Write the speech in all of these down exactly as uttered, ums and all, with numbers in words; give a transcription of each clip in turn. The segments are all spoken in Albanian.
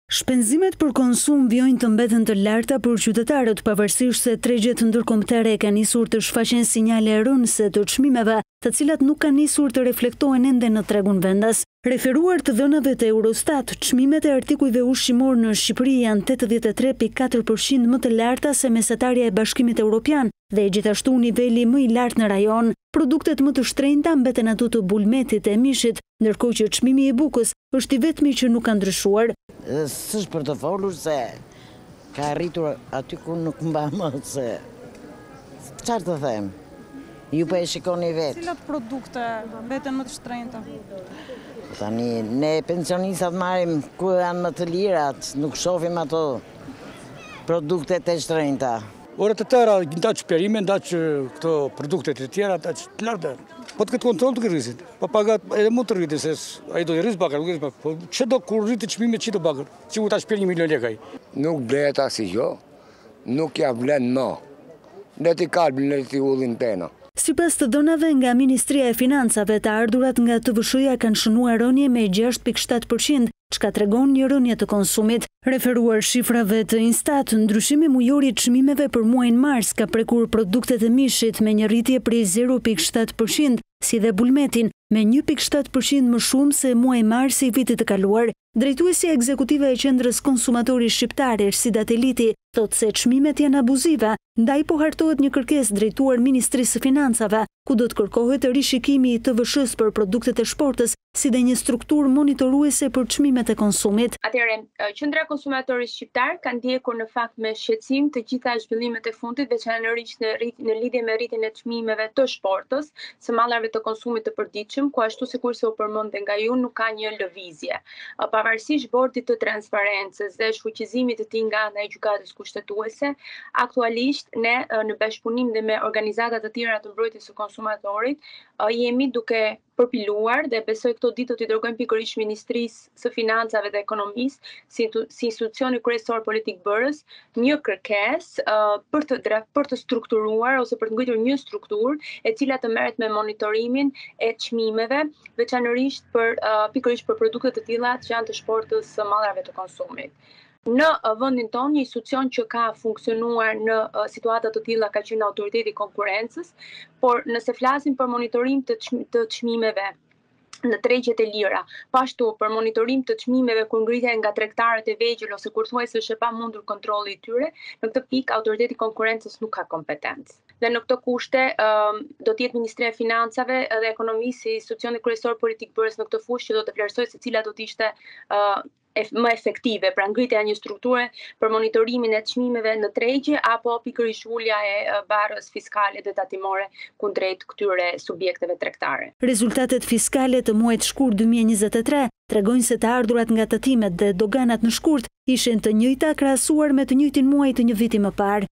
Shpenzimet për konsum vjojnë të mbeten të larta për qytetarët, pavarësisht se tregjet ndërkombëtare ka nisur të shfaqen sinjale rënëse të çmimeve, të cilat nuk kanë nisur të reflektohen ende në tregun vendas. Referuar të dhënave të Eurostat, çmimet e artikujve ushqimor në Shqipëri janë tetëdhjetë e tre pikë katër përqind më të larta se mesatarja e Bashkimit Evropian dhe gjithashtu niveli më i lartë në rajon. Produktet më të shtrenjta mbeten ato të bulmetit e mishit, ndërkohë që çmimi i bukës është i vetmi që nuk ka ndryshuar. S'është për të folur se ka arritur aty ku nuk mba më, se çfarë të them? Ju po e shikoni vetë. Cilat produkte mbeten më të shtrenjta? Tani ne pensionistat marrim ku janë më të lirat, nuk shohim ato produktet e shtrenjta. Ore të tëra, ndaq perime, ndaq këto produktet e tjera, ndaq të larta. Po të këtë kontrol të rrisit. Po pagat edhe mund të rritin, se ai do të rrisë bakar, nuk rrisë bakar. Po që do kur rritë çmimet që do bakar? Që u ta shpjer një milion lekaj. Nuk blehet asgjë, jo. Nuk ja vlen më. Le t'i kalbin, le t'i ullin pena. Sipas të dhënave nga Ministria e Financave, të ardhurat nga T V S H-ja kanë shënuar rënje me gjashtë pikë shtatë përqind, çka tregon një rënje të konsumit. Referuar shifrave të Instat, ndryshimi mujor i çmimeve për muajin mars ka prekur produktet e mishit me një rritje prej zero pikë shtatë përqind, si dhe bulmetin me një pikë shtatë përqind më shumë se muaji mars i vitit të kaluar. Drejtuesja ekzekutive e Qendrës Konsumatori Shqiptare, Ersida Teliti, thotë se çmimet janë abuzive, ndaj po hartohet një kërkesë drejtuar Ministrisë së Financave, ku do të kërkohet rishikimi i T V S H-s për produktet e shportës, si dhe një strukturë monitoruese për çmimet e konsumit. Atëherë, Qendra Konsumatori Shqiptar ka ndjekur në fakt me shqetësim të gjitha zhvillimet e fundit, veçanërisht në, në lidhje me rritjen e çmimeve të shportës, së mallarëve të konsumit të përditshëm, ku ashtu sikur se u përmendë nga ju, nuk ka një lëvizje. Pavarësisht bordit të transparencës dhe shfuqizimit të tij nga ana e gjykatës kushtetuese, aktualisht ne në bashkëpunim dhe me organizata të tjera të mbrojtjes së konsumatorit jemi duke përpiluar dhe besoj këto ditë do t'i dërgojmë pikërisht Ministrisë së Financave dhe Ekonomisë si, si institucioni kryesor politik bërës një kërkesë uh, për të për të strukturuar ose për të ngritur një strukturë e cila të merret me monitorimin e çmimeve, veçanërisht për uh, pikërisht për produkte të tilla që janë të shportës së mallarëve të konsumit. Në vendin tonë, një institucion që ka funksionuar në uh, situata të tilla ka qenë Autoriteti i Konkurrencës, por nëse flasim për monitorim të të çmimeve në tregjet e lira, po ashtu për monitorim të çmimeve kur ngritën nga tregtarët e vegjël ose kur thuajse është e pamundur kontrolli i tyre, në këtë pikë Autoriteti i Konkurrencës nuk ka kompetencë. Dhe në këto kushte um, do të jetë Ministria e Financave dhe Ekonomisë si institucioni kryesor politik bërës në këtë fushë që do të vlerësojë se cila do të ishte uh, më efektive, pra ngritja e një strukture për monitorimin e çmimeve në tregje apo pikërisht ulja e barrës fiskale dhe tatimore kundrejt këtyre subjekteve tregtare. Rezultatet fiskale të muajit shkurt dy mijë e njëzet e tre tregojnë se të ardhurat nga tatimet dhe doganat në shkurt ishin të njëjta krahasuar me të njëjtin muaj të një viti më parë.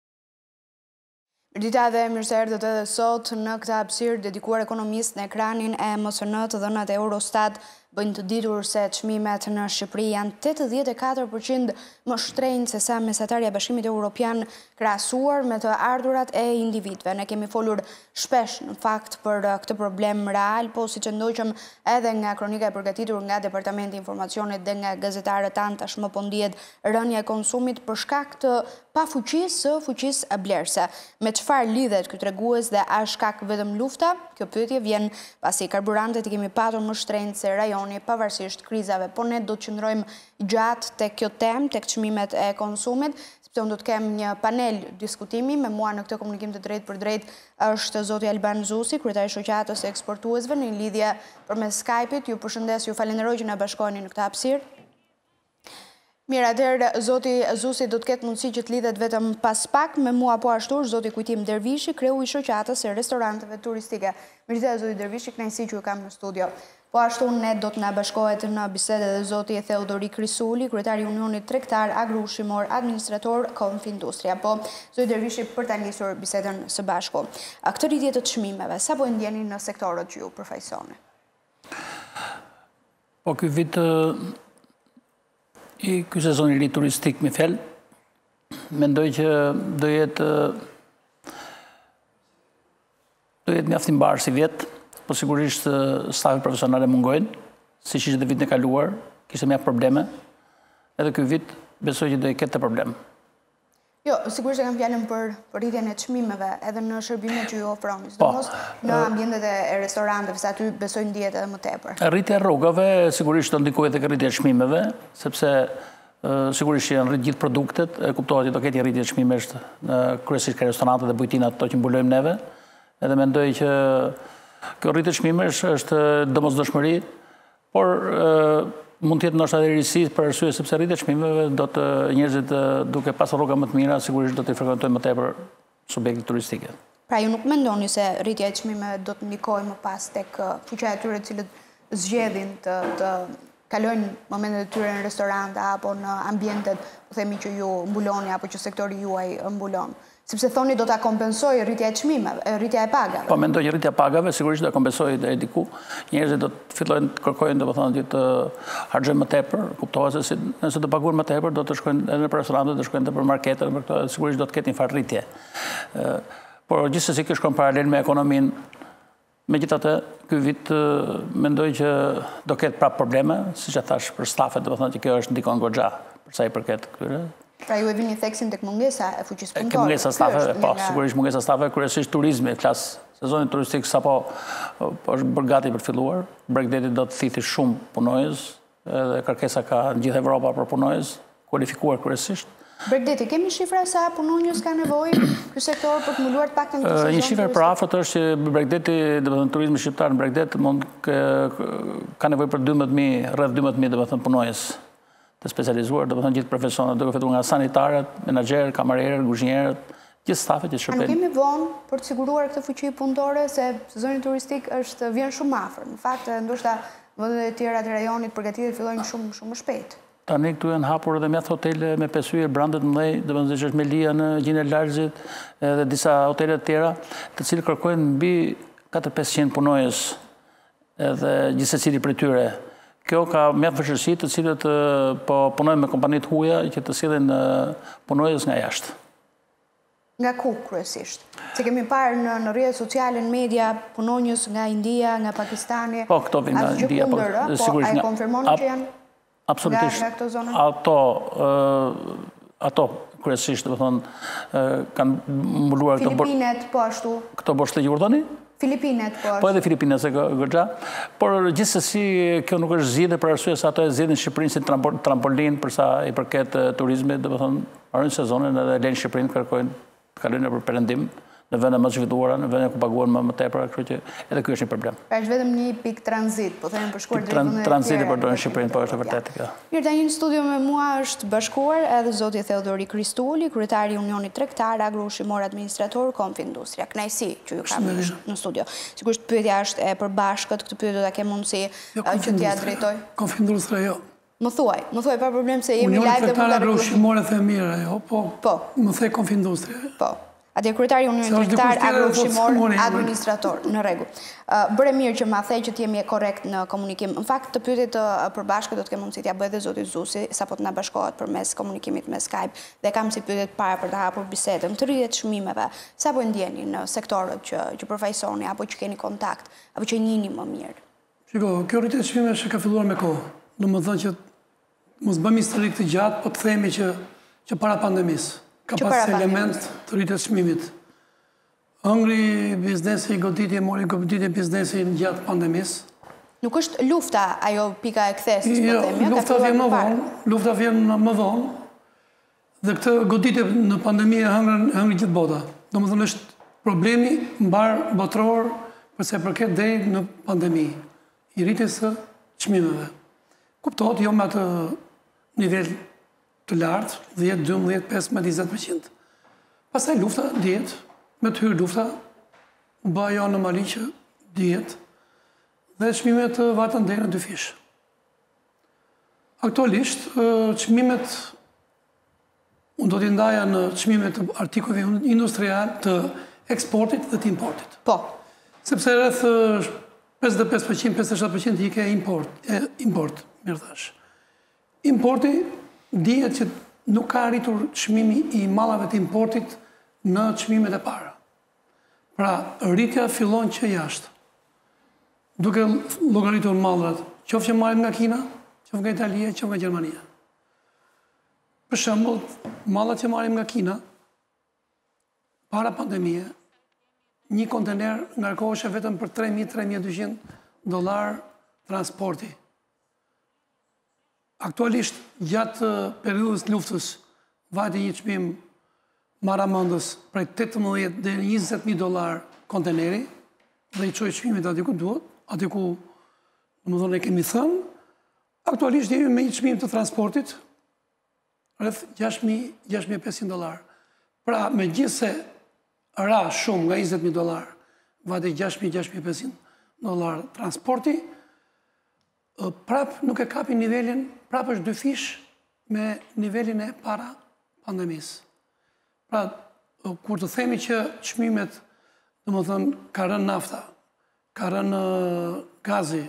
Dita dhe mirë se erdhët edhe sot në këtë hapësirë dedikuar ekonomisë në ekranin e M S N. Të dhënat e Eurostat bëjnë të ditur se çmimet në Shqipëri janë tetëdhjetë e katër përqind më shtrenjtë se sa mesatarja e Bashkimit Evropian krahasuar me të ardhurat e individëve. Ne kemi folur shpesh në fakt për këtë problem real, po siç e ndoqëm edhe nga kronika e përgatitur nga Departamenti i Informacionit dhe nga gazetarët tanë, tashmë po ndihet rënja e konsumit për shkak të pafuqisë së fuqisë blerëse. Me çfarë lidhet ky tregues dhe a shkak vetëm lufta? Kjo pyetje vjen pasi karburantet i kemi patur më shtrenjtë se rajoni pavarësisht krizave, po ne do të qëndrojmë gjatë tek kjo temë, tek çmimet e konsumit, sepse unë do të kem një panel diskutimi me mua në këtë komunikim të drejtë për drejtë është zoti Alban Zusi, kryetari i shoqatës së eksportuesve në lidhje përmes Skype-it. Ju përshëndes, ju falenderoj që na bashkoheni në këtë hapësirë. Mirë, atëherë zoti Zusi do të ketë mundësi që të lidhet vetëm pas pak me mua, po ashtu është zoti Kujtim Dervishi, kreu i shoqatës së restoranteve turistike. Mirëse zoti Dervishi, kënaqësi që ju kam në studio. Po ashtu ne do të na bashkohet në bisedë edhe zoti Theodori Krisuli, kryetari i Unionit Tregtar Agro-Ushqimor Administrator Konfindustria. Po zoti Dervishi, për ta nisur bisedën së bashku. Këtë rritje të çmimeve, sa po e ndjeni në sektorët që ju përfaqësoni? Po ky vit i ky sezon i ri turistik me fel, mendoj që do jetë do jetë mjaft i mbarë si vjet, po sigurisht stafet profesionale mungojnë, siç ishte vitin e kaluar, kishte mjaft probleme. edhe ky vit besoj që do i ketë problem. Jo, sigurisht e kam fjalën për për rritjen e çmimeve edhe në shërbimet që ju ofroni, sidomos në ambientet e restoranteve, se aty besoj ndihet edhe më tepër. Rritja e rrogave sigurisht do ndikojë tek rritja e çmimeve, sepse sigurisht që janë rrit gjithë produktet, e kuptohet që do ketë rritje çmimesh në kryesisht ka restorantet dhe bujtinat ato që mbulojmë neve, edhe mendoj që kjo rritje çmimesh është domosdoshmëri, por mund të jetë ndoshta edhe risi për arsye sepse rritja e çmimeve do të njerëzit duke pasur rroga më të mira sigurisht do të frekuentojnë më tepër subjekte turistike. Pra ju nuk mendoni se rritja e çmimeve do të ndikojë më pas tek fuqia e tyre të cilët zgjedhin të të kalojnë momentet e tyre në restorante apo në ambientet, po themi që ju mbuloni apo që sektori juaj mbulon? Sepse thoni do ta kompensojë rritja e çmimeve, rritja e pagave. Po mendoj që rritja e pagave sigurisht do ta kompensojë deri diku. Njerëzit do të fillojnë të kërkojnë domethënë që të harxojnë më tepër, kuptohet se si, nëse do paguajnë më tepër do të shkojnë edhe në restorante, do të shkojnë edhe për marketet, për këto sigurisht do të ketë një farë rritje. Por gjithsesi kjo shkon paralel me ekonominë. Megjithatë, ky vit mendoj që do ketë prapë probleme, siç e thash për stafet, domethënë që kjo është ndikon goxha për sa i përket këtyre. Pra ju e vini theksin tek mungesa e fuqisë punëtore. Ke mungesa stafe, po, sigurisht mungesa stafe, kryesisht turizmi, klas sezoni turistik sapo është bërë gati për të filluar. Bregdeti do të thithi shumë punojës, edhe kërkesa ka në gjithë Evropa për punojës, kualifikuar kryesisht. Bregdeti, kemi shifra sa punonjës ka nevojë ky sektor për të mbuluar të paktën këtë sezon? Një shifër për afërt është që Bregdeti, domethënë turizmi shqiptar në Bregdet mund ka nevojë për dymbëdhjetë mijë, rreth dymbëdhjetë mijë domethënë punojës të specializuar, do të thënë gjithë profesionët, duke filluar nga sanitarët, menaxherë, kamarierët, kuzhinierët, gjithë stafet që shërbejnë. A nuk kemi vonë për të siguruar këtë fuqi punëtore se sezoni turistik është vjen shumë afër. Në fakt, ndoshta vendet e tjera të rajonit përgatitjet fillojnë shumë shumë më shpejt. Tani këtu janë hapur edhe mjaft hotele me pesë yje, brandet mëdhej, domethënë që është Melia në Gjinë e Larzit, edhe disa hotele të tjera, të cilët kërkojnë mbi katër mijë e pesëqind punojës, edhe gjithsecili prej tyre. Kjo ka mjaft vështirësi të cilët po punojnë me kompanitë huaja që të sillen punojës nga jashtë. Nga ku kryesisht? Se kemi parë në, në rrjetet sociale, në media, punonjës nga India, nga Pakistani. Po, këto vijnë nga India, po, sigurisht. Po, a e konfirmoni që janë absolutisht nga, nga këto zona? Ato, uh, ato kryesisht, do të thonë, kanë mbuluar këto Filipinet, po ashtu. Këto boshte Jordani? Filipinet, po. Po edhe Filipinet se goxha, por gjithsesi kjo nuk është zgjidhje për arsye se ato e zgjidhin Shqipërinë si trampolin për sa i përket turizmit, domethënë marrin sezonin edhe lejnë Shqipërinë kërkojnë të kalojnë nëpër perëndim në vende më të zhvilluara, në vende ku paguhen më më tepër, kështu që edhe ky është një problem. Pra është vetëm një pikë tranzit, po themi për shkuar drejt vendeve të tjera. Tranziti përdorën Shqipërinë, po është vërtet kjo. Mirë, tani në studio me mua është bashkuar edhe zoti Theodori Kristuli, kryetari i Unionit Tregtar Agro-Ushqimor Administrator Konfindustria. Kënaqësi që ju kam në studio. Sigurisht pyetja është e përbashkët, këtë pyetje do ta kem mundësi që t'ia drejtoj. Konfindustria jo. Më thuaj, më thuaj pa problem se jemi live dhe mund ta Agro-Ushqimor e the mirë ajo, po. Po. Më the Konfindustria. Po. Atje kryetari i Unionit Tregtar Agro-Ushqimor Administrator, në rregull. Bëre mirë që ma the që të jemi korrekt në komunikim. Në fakt, të pyetje të përbashkët do të kem mundësi t'ia bëj edhe zoti Zusi, sapo të na bashkohet përmes komunikimit me Skype, dhe kam si pyetje të para për të hapur bisedën. Të rritjet çmimeve, sa po ndjeni në sektorët që që përfaqësoni apo që keni kontakt, apo që njihni më mirë? Shiko, kjo rritje e çmimeve ka filluar me kohë. Domethënë që mos bëjmë historik të gjatë, po të themi që që para pandemisë ka pas element të rritjes çmimit. Hëngri biznesi, goditje, mori goditje biznesi në gjatë pandemisë. Nuk është lufta ajo pika e kthesës, po themi, lufta vjen më vonë, lufta vjen më vonë. Dhe këtë goditje në pandemi e hëngri hëngri gjithë bota. Domethënë është problemi mbar botror për sa i përket deri në pandemi, i rritjes së çmimeve. Kuptohet jo me atë nivel të lartë, dhjetë, dymbëdhjetë, pesëmbëdhjetë, njëzet përqind. Pastaj lufta dihet, me të hyrë lufta, u bë ajo anomali që dihet, dhe çmimet vatën deri në dy fish. Aktualisht, çmimet unë do t'i ndaja në çmimet të artikujve industrial të eksportit dhe të importit. Po. Sepse rreth pesëdhjetë e pesë përqind, pesëdhjetë e shtatë përqind i ke import, e, import, mirë thash. Importi dihet që nuk ka arritur çmimi i mallave të importit në çmimet e para. Pra, rritja fillon që jashtë. Duke llogaritur mallrat, qoftë që marrim nga Kina, qoftë nga Italia, qoftë nga Gjermania. Për shembull, mallat që marrim nga Kina, para pandemie, një kontener ngarkoheshe vetëm për tre mijë tre mijë e dyqind dollar transporti. Aktualisht, gjatë periudhës luftës, vajte një çmim maramëndës prej tetëmbëdhjetë deri në njëzet mijë dollar konteneri, dhe i çoj çmimit aty ku duhet, aty ku, domethënë e kemi thënë, aktualisht jemi me një çmim të transportit rreth gjashtë mijë e pesëqind dollar. Pra, megjithëse ra shumë nga njëzet mijë dollar, vajte gjashtë mijë e pesëqind dollar transporti, prap nuk e kapi nivelin, prap është dy fish me nivelin e para pandemisë. Pra, kur të themi që çmimet, domethënë, ka rënë nafta, ka rënë gazi,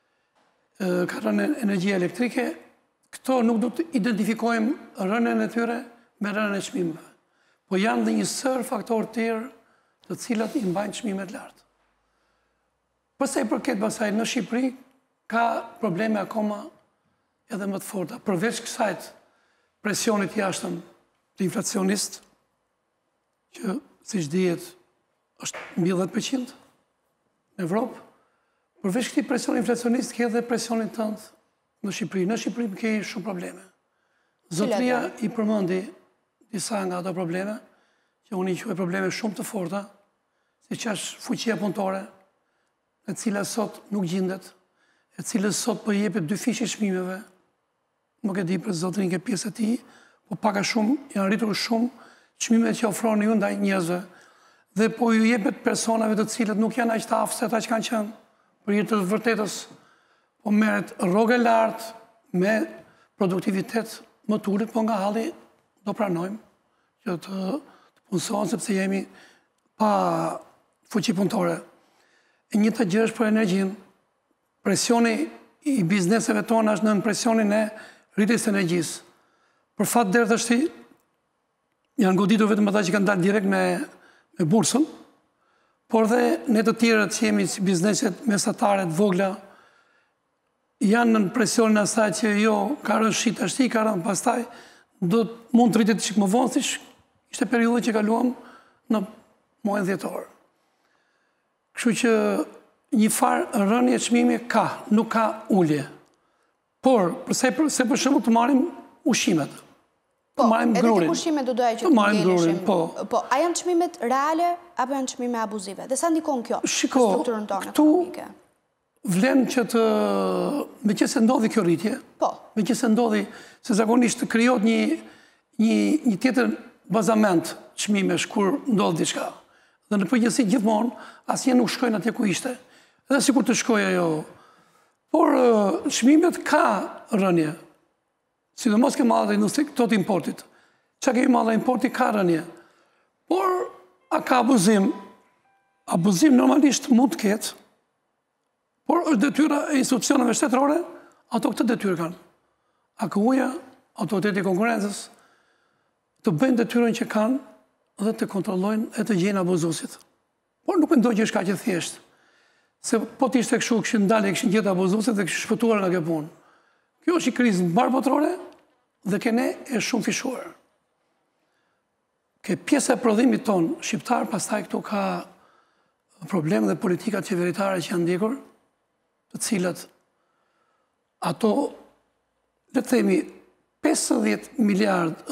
ka rënë energjia elektrike, këto nuk do të identifikojmë rënën e tyre me rënën e çmimeve. Po janë dhe një sër faktor tjerë të cilat i mbajnë çmimet lartë. Përsa i përket pasaj në Shqipëri, ka probleme akoma edhe më të forta. Përveç kësajt presionit jashtëm të inflacionist, që, si që dihet, është mbi dhjetë përqind në Evropë, përveç këtij presion inflacionist, ke edhe presionin tënd në Shqipëri. Në Shqipëri ke shumë probleme. Zotria i përmendi disa nga ato probleme, që unë i quaj probleme shumë të forta, si që është fuqia punëtore, e cila sot nuk gjendet, e cila sot po jepet dy fishi çmimeve, nuk e di për zotrin ke pjesë e tij, po paka shumë, janë rritur shumë çmimet që ofroni ju ndaj njerëzve, dhe po ju jepet personave të cilët nuk janë aq të aftë se ata që kanë qenë, për hir të vërtetës, po merret rrogë lart me produktivitet më të ulët, po nga halli do pranojmë që të, të punësohen sepse jemi pa fuqi punëtore. E një të gjë është për energjinë. Presioni i bizneseve tona është në presionin e rritjes së energjisë. Për fat deri tash janë goditur vetëm ata që kanë dalë direkt me, me bursën, por dhe ne të tjerët që jemi si bizneset mesatare të vogla, janë në presionin asaj që jo, ka rënë shi tashti, ka rënë pastaj, do të mund të rritet çik më vonë, siç ishte periudha që kaluam në muajin dhjetor. Kështu që një farë rënje çmimi ka, nuk ka ulje. Por, përse se për shembull të marrim ushqimet. Po, edhe të ushqimet do doja që të ngeleshim. Po, po, a janë çmimet reale apo janë çmime abuzive? Dhe sa ndikon kjo në Shiko, strukturën tonë këtu ekonomike? Vlen që të, me që se ndodhi kjo rritje, po, me që se ndodhi, se zakonisht të krijohet një, një, një tjetër bazament çmimesh kur ndodh diçka. Dhe në përgjithësi gjithmonë, asnjë nuk shkojnë atje ku ishte. Edhe sikur të shkojë ajo. Por çmimet ka rënje. Sidomos ke mallat e industrisë, këto të importit. Çka kemi mallat e importit ka rënje. Por a ka abuzim? Abuzim normalisht mund të ketë. Por është detyra e institucioneve shtetërore, ato këtë detyrë kanë. A K U-ja, Autoriteti i Konkurrencës, të bëjnë detyrën që kanë dhe të kontrollojnë e të gjejnë abuzuesit. Por nuk mendoj që është kaq e thjeshtë. Se po të ishte kështu, kishin dalë, kishin gjetur abuzuesit dhe kishin shpëtuar nga kjo punë. Kjo është një krizë mbarbotrore dhe ke ne e shumë fishuar. Ke pjesa e prodhimit ton shqiptar, pastaj këtu ka probleme dhe politikat qeveritare që janë ndjekur, të cilat ato, le të themi, pesëdhjetë miliard,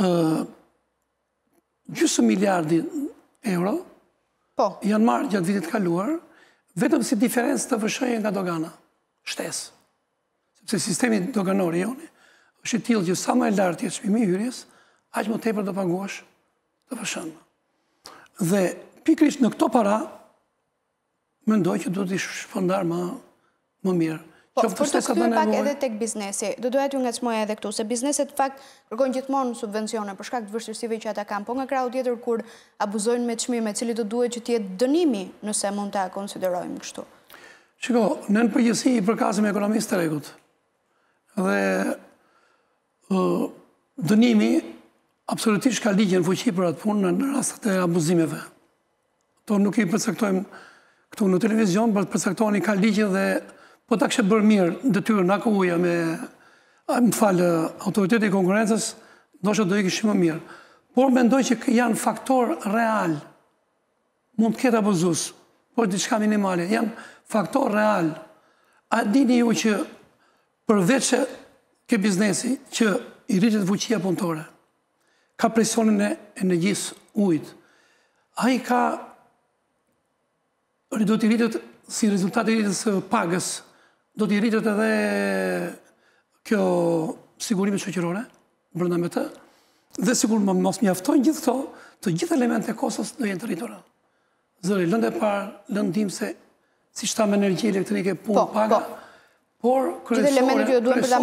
gjysmë miliardi euro, po, janë marrë gjatë vitit kaluar, vetëm si diferencë të vëshëje nga dogana, shtesë. Sepse sistemi doganor i joni është i tillë që sa më e lartë jetë çmimi i hyrjes, aq më tepër do paguash të vëshën. Dhe pikërisht në këto para, mendoj që duhet të shpërndar më, më mirë. Po, për të kthyer pak edhe tek biznesi, do doja t'ju ngacmoja edhe këtu, se bizneset fakt kërkojnë gjithmonë subvencione për shkak të vështirësive që ata kanë, po nga krau tjetër kur abuzojnë me çmime, cili do duhet që të jetë dënimi nëse mund ta konsiderojmë kështu. Shiko, në në përgjithësi i përkasim ekonomisë të tregut. Dhe uh, dënimi absolutisht ka ligjen fuqi për atë punë në rastet e abuzimeve. To nuk i përcaktojmë këtu në televizion, për përcaktojnë i ka ligje dhe po ta kështë bërë mirë detyrën A K U-ja me, më falë, Autoriteti i Konkurrencës, ndoshta do ikishin më mirë. Por mendoj që janë faktor real. Mund të ketë abuzus, por diçka minimale. Janë faktor real. A dini ju që përveç ke biznesi që i rritet fuqia punëtore, ka presionin e energjisë ujit, a i ka do t'i rritet si rezultat i rritës pagës, do t'i rritet edhe kjo sigurime shoqërore, brenda me të, dhe sigur më mos mjaftojnë gjithë këto, të gjithë elemente e Kosovës do jenë të rritura. Zëri, lëndë e parë, lëndim se si shtam energji elektrike, punë, paga, por kryesore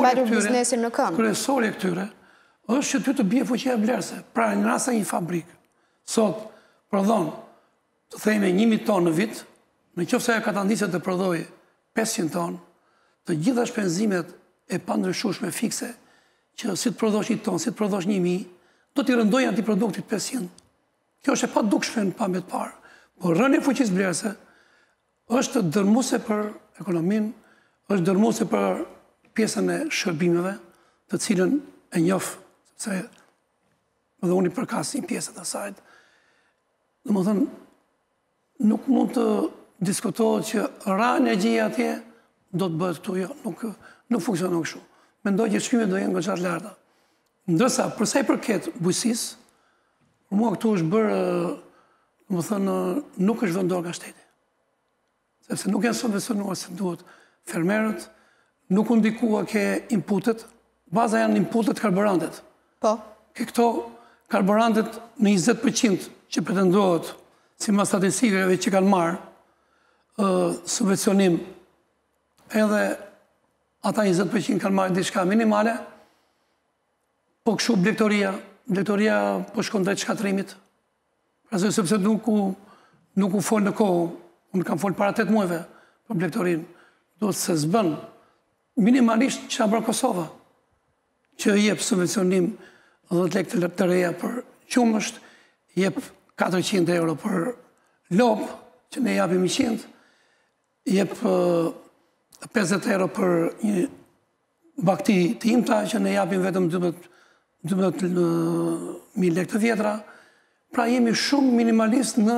e këtyre është që ty të bje fuqia vlerëse. Pra, në rasa një fabrikë, sot prodhon, të thejme njëmi tonë në vit, në qoftë se ajo ka të ndisë të prodhoj pesëqind tonë, të gjitha shpenzimet e pandryshueshme fikse, që si të prodhosh një tonë, si të prodhosh një mi, do t'i rëndojnë ati produktit pesëqind. Kjo është e pa dukshme në pamjet parë. Por rënje fuqisë vlerëse është dërmuese për ekonominë, është dërmuese për pjesën e shërbimeve, të cilën e njoh, sepse edhe unë i përkas një pjesë të asaj. Domethënë, nuk mund të diskutohet që ra energjia atje do të bëhet këtu, jo, nuk nuk funksionon kështu. Mendoj që çmimet do jenë goxha të larta. Ndërsa për sa i përket bujqësisë, për mua këtu është bërë, domethënë, nuk është vendor nga shteti. Sepse nuk janë subvencionuar si duhet fermerët, nuk u ndikua ke inputet, baza janë inputet karburantet. Po. Ke këto karburantet në njëzet përqind që pretendohet si mas statistikave që kanë marë subvencionim, edhe ata njëzet përqind kanë marë diçka minimale, po kështu blektoria, blektoria po shkon drejt shkatrimit, prasë sepse nuk u, nuk u fol në kohë, unë kam fol para tetë muajve për blektorin, duhet se zbën minimalisht që ka bërë Kosova, që jep subvencionim dhjetë lekë të reja për qumësht, jep katërqind euro për lopë, që ne japim njëqind, jep pesëdhjetë euro për një bakti të imta, që ne japim vetëm dymbëdhjetë mijë lekë të vjetra. Pra jemi shumë minimalist në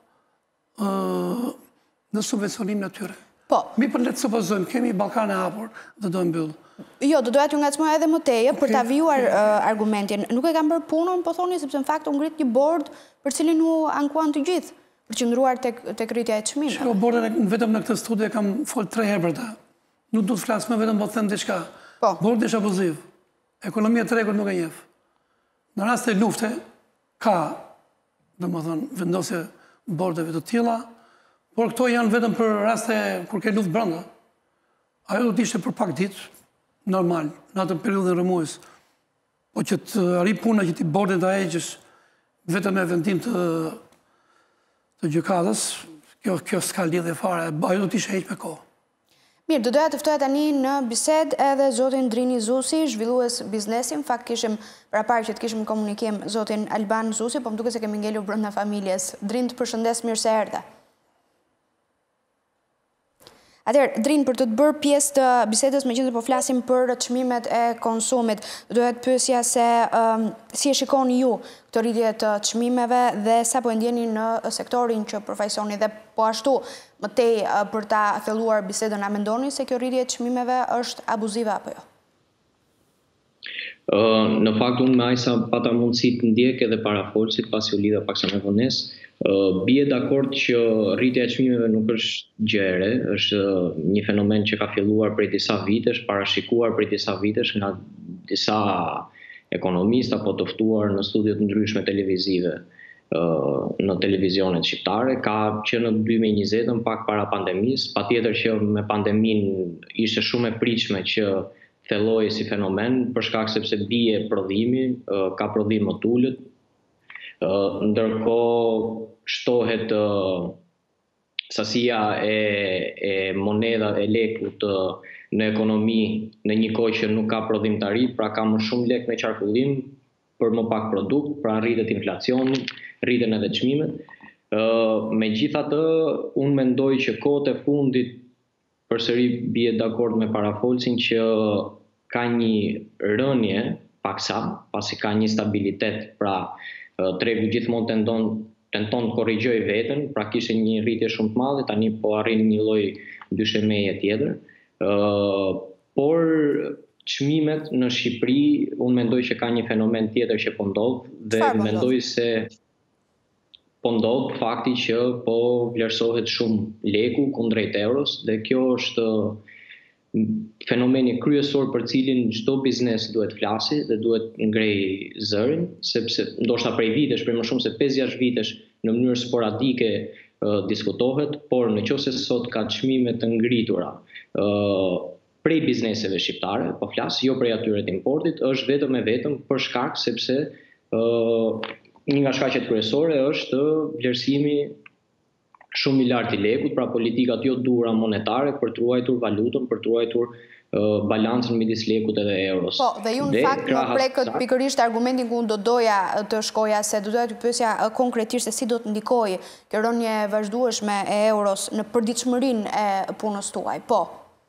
në subvencionim në tyre. Po. Mi për letë supozojmë, kemi Ballkane hapur dhe do mbyllë. Jo, do doja t'ju ngacmoja edhe më teje për ta vijuar argumentin. Nuk e kam bërë punën, po thoni, sepse në fakt u ngrit një bord për cilin u ankuan të gjithë, për qëndruar tek rritja e çmimeve. Shiko, bordin vetëm në këtë studio kam folë tre herë për ta. Nuk du të flasë më vetëm po të them diçka. Po. Bordi është abuziv. Ekonomia të rregull nuk e njeh. Në rast të lufte ka, domethënë, vendosje bordeve të tilla, por këto janë vetëm për raste kur ke luftë brenda. Ajo do të ishte për pak ditë, normal, në atë periudhën rrëmues. Po që të arri puna që ti bordin të heqësh vetëm me vendim të të gjykatës, kjo kjo s'ka lidhje fare, ajo do të ishte heq me kohë. Mirë, do doja të ftoja tani në bisedë edhe zotin Drini Zusi, zhvillues biznesi. Në fakt kishim para parë që të kishim komunikim zotin Alban Zusi, po më duket se kemi ngelur brenda familjes. Drin, të përshëndes, mirë se erdhe. Atëherë, Drin, për të të bërë pjesë të bisedës, me që po flasim për çmimet e konsumit, doja të pyesja se um, si e shikoni ju këtë rritje të çmimeve dhe sa po e ndjeni në sektorin që përfaqësoni, dhe po ashtu më tej uh, për ta thelluar bisedën, a mendoni se kjo rritje e çmimeve është abuzive apo jo? Uh, në fakt unë me ajsa pata mundësi të ndjek edhe para folësit, pasi u lidha pak sa me vonesë. Uh, bie dakord që rritja e çmimeve nuk është gjë e re, është një fenomen që ka filluar prej disa vitesh, parashikuar prej disa vitesh nga disa ekonomistë apo të ftuar në studio të ndryshme televizive uh, në televizionet shqiptare. Ka që në dy mijë e njëzet, pak para pandemisë, patjetër që me pandeminë ishte shumë e pritshme që thelloi si fenomen, për shkak sepse bie prodhimi, uh, ka prodhim më të ulët. Uh, ndërkohë shtohet uh, sasia e, e moneda e lekut uh, në ekonomi në një kohë që nuk ka prodhimtari, pra ka më shumë lek në qarkullim për më pak produkt, pra rritet inflacioni, rriten edhe çmimet. Uh, Megjithatë, unë mendoj që kohët e fundit përsëri bie dakord me parafolsin që ka një rënje paksa, pasi ka një stabilitet, pra tregu gjithmonë tenton tenton të korrigjoj veten, pra kishte një rritje shumë të madhe, tani po arrin një lloj dyshemeje tjetër. Uh, por çmimet në Shqipëri, unë mendoj që ka një fenomen tjetër që po ndodh dhe mendoj se po ndodh fakti që po vlerësohet shumë leku kundrejt euros dhe kjo është fenomeni kryesor për cilin çdo biznes duhet flasi dhe duhet ngrej zërin, sepse ndoshta prej vitesh, prej më shumë se pesë gjashtë vitesh në mënyrë sporadike uh, diskutohet, por nëse sot ka çmime të ngritura uh, prej bizneseve shqiptare, po flas jo prej atyre të importit, është vetëm e vetëm për shkak sepse uh, një nga shkaqet kryesore është vlerësimi shumë i lartë i lekut, pra politikat jo dura monetare për të ruajtur valutën, për të ruajtur uh, balancën midis lekut edhe euros. Po, dhe ju në fakt më prekët pikërisht argumentin ku unë do doja të shkoja, se do doja të pyesja konkretisht se si do të ndikojë kjo rënje e vazhdueshme e euros në përditshmërinë e punës tuaj. Po.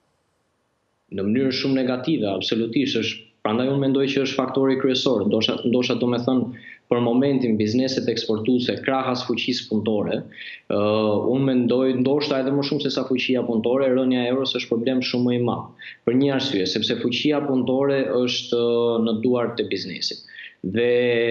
Në mënyrë shumë negative, absolutisht është, prandaj unë mendoj që është faktori kryesor, ndoshta ndoshta do të thënë për momentin bizneset eksportuese krahas fuqisë punëtore, uh, unë mendoj ndoshta edhe më shumë se sa fuqia punëtore, rënja e euros është problem shumë më i madh. Për një arsye, sepse fuqia punëtore është uh, në duart të biznesit. Dhe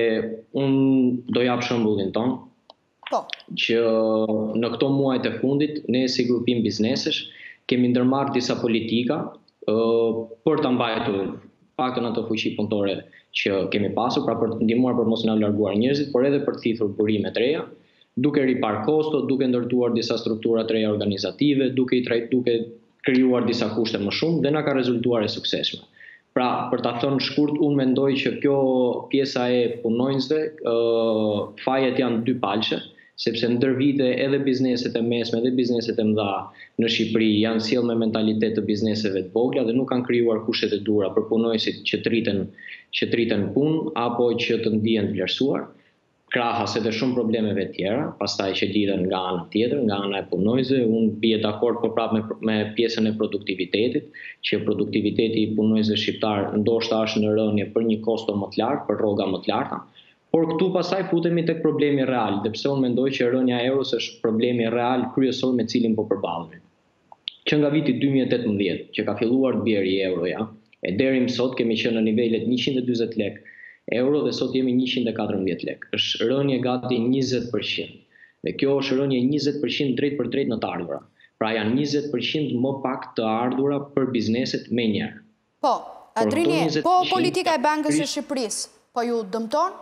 unë do jap shembullin ton, po. që në këto muajt e fundit ne si grupim biznesesh kemi ndërmarrë disa politika uh, për ta mbajtur paktën ato fuqi punëtore që kemi pasur, pra për të ndihmuar për mos na larguar njerëzit, por edhe për të thithur burime të reja, duke ripar kosto, duke ndërtuar disa struktura të reja organizative, duke i trajt, duke krijuar disa kushte më shumë dhe na ka rezultuar e suksesshme. Pra, për ta thënë shkurt, unë mendoj që kjo pjesa e punonjësve, uh, fajet janë dy palçe, sepse ndër vite edhe bizneset e mesme edhe bizneset e mëdha në Shqipëri janë sjellë me mentalitet të bizneseve të vogla dhe nuk kanë krijuar kushtet e dura për punonjësit që triten që triten punë apo që të ndihen të vlerësuar, krahas edhe shumë problemeve tjera, pastaj që lidhen nga ana tjetër, nga ana e punonjësve. Unë bie dakord po prapë me, me pjesën e produktivitetit, që produktiviteti i punonjësve shqiptar ndoshta është në rënje për një kosto më të lartë, për rroga më të larta. Por këtu pastaj futemi tek problemi real, dhe pse unë mendoj që rënja e euros është problemi real kryesor me cilin po përballemi. Që nga viti dy mijë e tetëmbëdhjetë, që ka filluar të bjerë i euroja, e deri më sot kemi qenë në nivelet njëqind e dyzet lekë euro dhe sot jemi njëqind e katërmbëdhjetë lekë. Është rënje gati njëzet përqind. Dhe kjo është rënje njëzet përqind drejt për drejt në të ardhura. Pra janë njëzet përqind më pak të ardhura për bizneset me njerë. Po, Adrini, po politika e Bankës së Shqipërisë, po ju dëmton?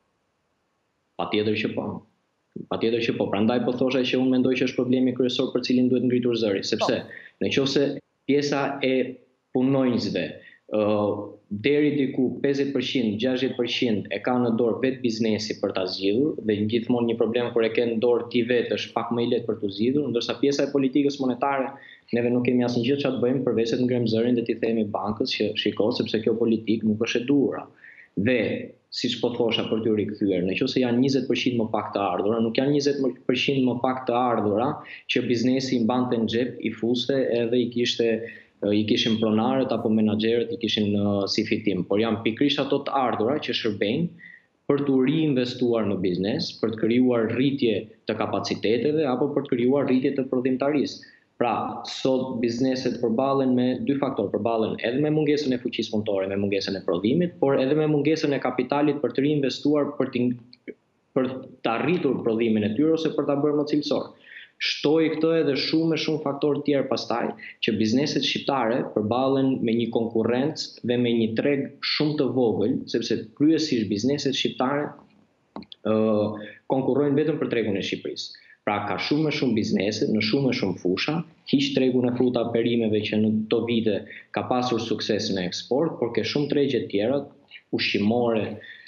Patjetër që po. Patjetër që po. Prandaj po thosha që unë mendoj që është problemi kryesor për cilin duhet ngritur zëri, sepse nëse pjesa e punonjësve uh, deri diku pesëdhjetë përqind, gjashtëdhjetë përqind e ka në dorë vetë biznesi për ta zgjidhur dhe gjithmonë një problem kur e ke në dorë ti vetë është pak më i lehtë për të zgjidhur, ndërsa pjesa e politikës monetare neve nuk kemi asnjë gjë çfarë të bëjmë përveç se të ngrem zërin dhe t'i themi bankës që shiko sepse kjo politikë nuk është e duhura. Dhe siç po thosha për t'ju rikthyer, nëse janë njëzet përqind më pak të ardhura, nuk janë njëzet përqind më pak të ardhura që biznesi i mbante në xhep, i fuste edhe i kishte i kishin pronarët apo menaxherët i kishin uh, si fitim, por janë pikërisht ato të ardhura që shërbejnë për të riinvestuar në biznes, për të krijuar rritje të kapaciteteve apo për të krijuar rritje të prodhimtarisë. Pra, sot bizneset përballen me dy faktorë, përballen edhe me mungesën e fuqisë punëtore, me mungesën e prodhimit, por edhe me mungesën e kapitalit për të riinvestuar për të për të arritur prodhimin e tyre ose për ta bërë më cilësor. Shtoi këtë edhe shumë e shumë faktorë tjerë pastaj që bizneset shqiptare përballen me një konkurrencë dhe me një treg shumë të vogël, sepse kryesisht bizneset shqiptare uh, konkurrojnë vetëm për tregun e Shqipërisë. Pra ka shumë e shumë biznese në shumë e shumë fusha, hiq tregun e fruta perimeve që në këto vite ka pasur sukses në eksport, por ke shumë tregje tjera, ushqimore,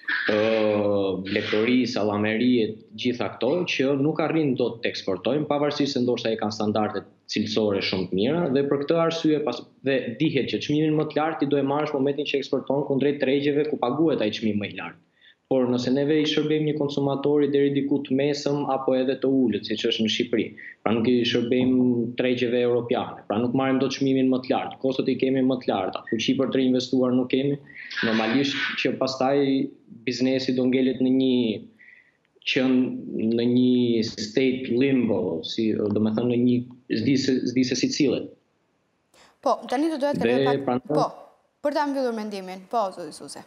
blegtori, sallameri, gjitha këto që nuk arrin dot të eksportojnë, pavarësisht se ndoshta e kanë standarde cilësore shumë të mira dhe për këtë arsye pas dhe dihet që çmimin më të lartë i do e marrësh momentin që eksporton kundrejt tregjeve ku paguhet ai çmim më i lartë. por nëse neve i shërbejmë një konsumatori deri diku të mesëm apo edhe të ulët, siç është në Shqipëri, pra nuk i shërbejmë tregjeve europiane, pra nuk marrim dot çmimin më të lartë, kostot i kemi më të larta, fuqi për të reinvestuar nuk kemi, normalisht që pastaj biznesi do ngelet në një që në një state limbo, si, do me thënë në një zdise, zdise si cilët. Po, tani të duhet të pak... Po, për ta mbyllur mendimin, po, zoti Suse.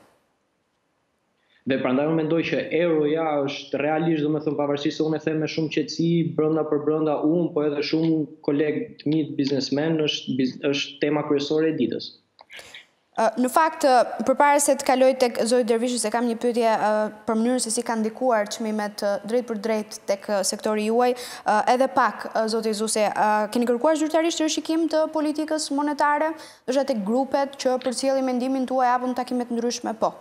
Dhe prandaj unë mendoj që euroja është realisht, do me thënë, pavarësisht se unë e them me shumë qetësi, brenda për brenda unë, po edhe shumë kolegë të mi biznesmen, është, është tema kryesore e ditës. Në fakt, përpara se të kaloj tek zoti Dervishi, se kam një pyetje për mënyrën se si kanë ndikuar çmimet drejt për drejt tek sektori juaj, edhe pak, zoti Zuse, keni kërkuar zyrtarisht rishikim të politikës monetare, është tek grupet që përcjellin mendimin tuaj apo në takime të ndryshme, po?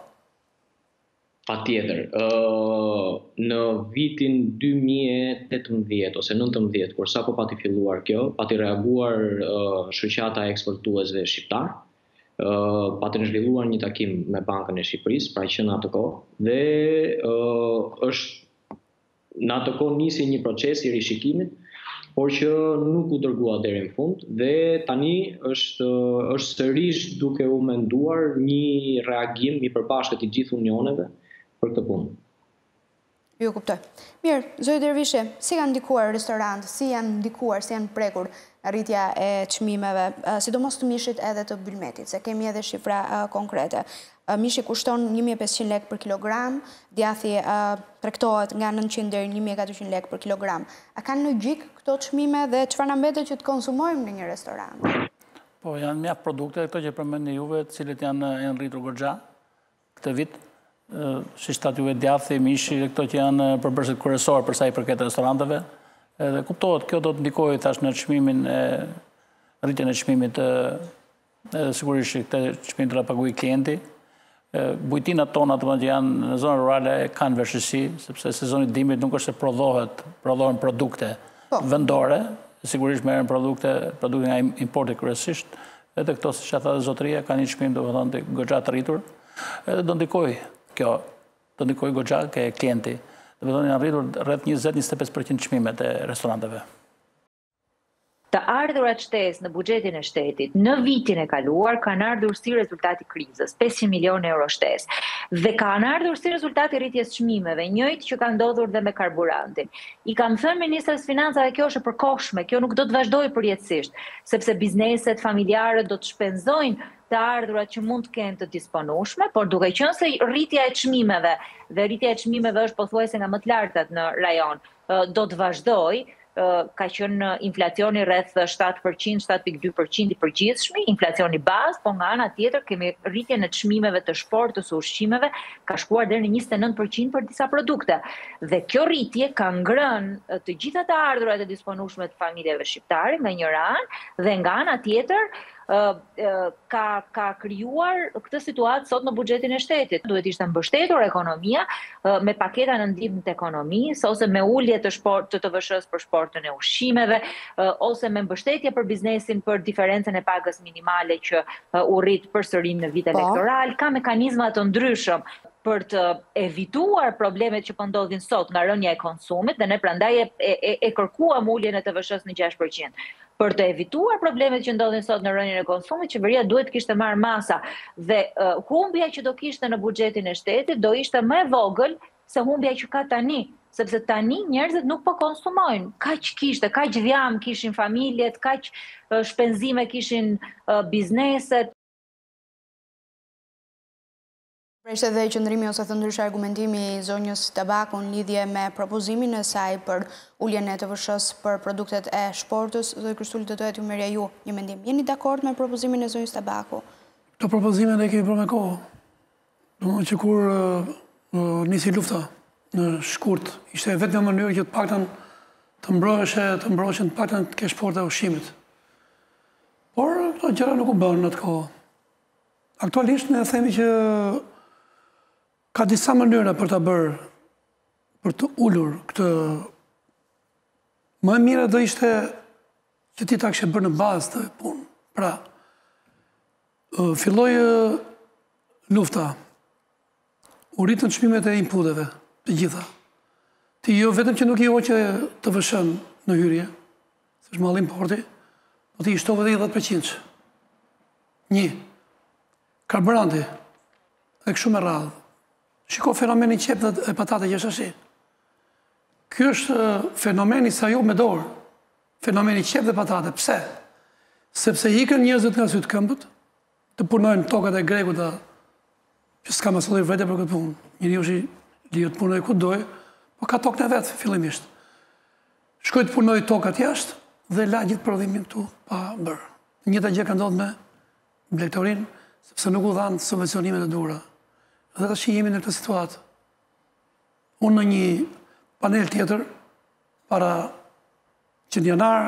Patjetër. Në vitin dy mijë e tetëmbëdhjetë ose nëntëmbëdhjetë, kur sapo pati filluar kjo, pati reaguar shoqata e eksportuesve shqiptar. Uh, patën zhvilluar një takim me Bankën e Shqipërisë, pra që në atë kohë, dhe uh, është në atë kohë nisi një proces i rishikimit, por që nuk u dërgua deri në fund, dhe tani është, është sërish duke u menduar një reagim i përbashkët i gjithë unioneve për këtë punë. Ju kuptoj. Mirë, zoti Dervishi, si kanë ndikuar restorant, si janë ndikuar, si janë prekur rritja e çmimeve, sidomos të mishit edhe të bylmetit, se kemi edhe shifra konkrete. Mishi kushton një mijë e pesëqind lekë për kilogram, djathi tregtohet nga nëntëqind deri një mijë e katërqind lekë për kilogram. A kanë logjik këto çmime dhe çfarë na mbetet që të konsumojmë në një restorant? Po, janë mjaft produkte këto që përmendni juve, të cilët janë janë rritur goxha këtë vit. Si shtat juve djathi, mishi, këto që janë përbërësit kryesor për sa i përket restoranteve. Edhe kuptohet, kjo do të ndikojë tash në çmimin e rritjen e çmimit, edhe sigurisht këtë çmim do ta paguajë klienti. Bujtinat tona të që janë në zonë rurale kanë vështirësi, sepse sezoni i dimrit nuk është se prodhohet, prodhohen produkte vendore, sigurisht merren produkte, produkte nga importi kryesisht, edhe këto siç e tha zotëria kanë një çmim domethënë goxha të rritur, edhe do ndikojë kjo, do ndikojë goxha ke klienti. Dhe me janë rritur rreth njëzet deri në njëzet e pesë përqind çmimet e restoranteve. Të ardhurat shtesë në buxhetin e shtetit në vitin e kaluar kanë ardhur si rezultati krizës, pesëqind milionë euro shtesë. Dhe kanë ardhur si rezultati rritjes çmimeve, njëjtë që ka ndodhur dhe me karburantin. I kam thënë ministres financave kjo është e përkohshme, kjo nuk do të vazhdojë përjetësisht, sepse bizneset familjare do të shpenzojnë të ardhurat që mund të kenë të disponueshme, por duke qenë se rritja e çmimeve dhe rritja e çmimeve është pothuajse nga më të lartat në rajon, do të vazhdojë, ka qenë inflacioni rreth shtatë përqind, shtatë pikë dy përqind i përgjithshëm, inflacioni bazë, po nga ana tjetër kemi rritjen e çmimeve të shportës së ushqimeve, ka shkuar deri në njëzet e nëntë përqind për disa produkte. Dhe kjo rritje ka ngrënë të gjitha të ardhurat e disponueshme të familjeve shqiptare nga njëra anë, dhe nga ana tjetër ka ka krijuar këtë situatë sot në buxhetin e shtetit. Duhet ishte mbështetur ekonomia me paketa në ndihmë të ekonomisë, ose me ulje të shport të T V S-s për shportën e ushqimeve, ose me mbështetje për biznesin për diferencën e pagës minimale që u rrit përsëri në vit elektoral. Ka mekanizma të ndryshëm për të evituar problemet që po ndodhin sot nga rënja e konsumit, dhe ne prandaj e, e, e kërkuam uljen e T V S-s në gjashtë përqind. Për të evituar problemet që ndodhin sot në rënjën e konsumit, qeveria duhet kishte marrë masa, dhe uh, humbja që do kishte në buxhetin e shtetit do ishte më e vogël se humbja që ka tani, sepse tani njerëzit nuk po konsumojnë. Kaq kishte, kaq dhjam kishin familjet, kaq uh, shpenzime kishin uh, bizneset. Ishte dhe qëndrimi ose të ndryshë argumentimi i zonjës Tabaku në lidhje me propozimin e saj për uljen e T V S-s për produktet e shportës, dhe Krystulli të dohet ju merja ju një mendim. Jeni dakord me propozimin e zonjës Tabaku? Këto propozime dhe kemi për me kohë. Do më që kur uh, uh, nisi lufta në shkurt, ishte vetë në mënyrë që të paktën të mbroheshe, të mbroheshen të paktën të ke shporta ushqimit. Por, këto gjëra nuk u bënë në të kohë. Aktualisht ne themi që ka disa mënyra për të bërë, për të ullur këtë. Më e mire do ishte që ti ta kështë bërë në bazë të punë. Pra, filloj lufta, u rritën çmimet e inputeve, të gjitha. Ti jo vetëm që nuk i hoqe të vëshën në hyrje, se është mall importi, po ti i shtove dhe i dhjetë përqind. Një, karburanti, dhe kështu me radhë. Shiko fenomeni qep dhe e patate gjashashi. Kjo është fenomeni sa jo me dorë, fenomeni qep dhe patate. Pse? Sepse ikën njerëzit nga sytë këmbët, të punojnë tokat e greku të që s'ka masollir vete për këtë punë. Njëri është i lijo të punoj ku dojë, po ka tokën e vetë, fillimisht. Shkoj të punoj tokat jashtë dhe la gjithë prodhimin këtu pa bërë. Njëta gjë ka ndodhur me blegtorin, sepse nuk u dhanë subvencionimet e duhura. Dhe tash jemi në këtë situatë. Unë në një panel tjetër, para që në janar,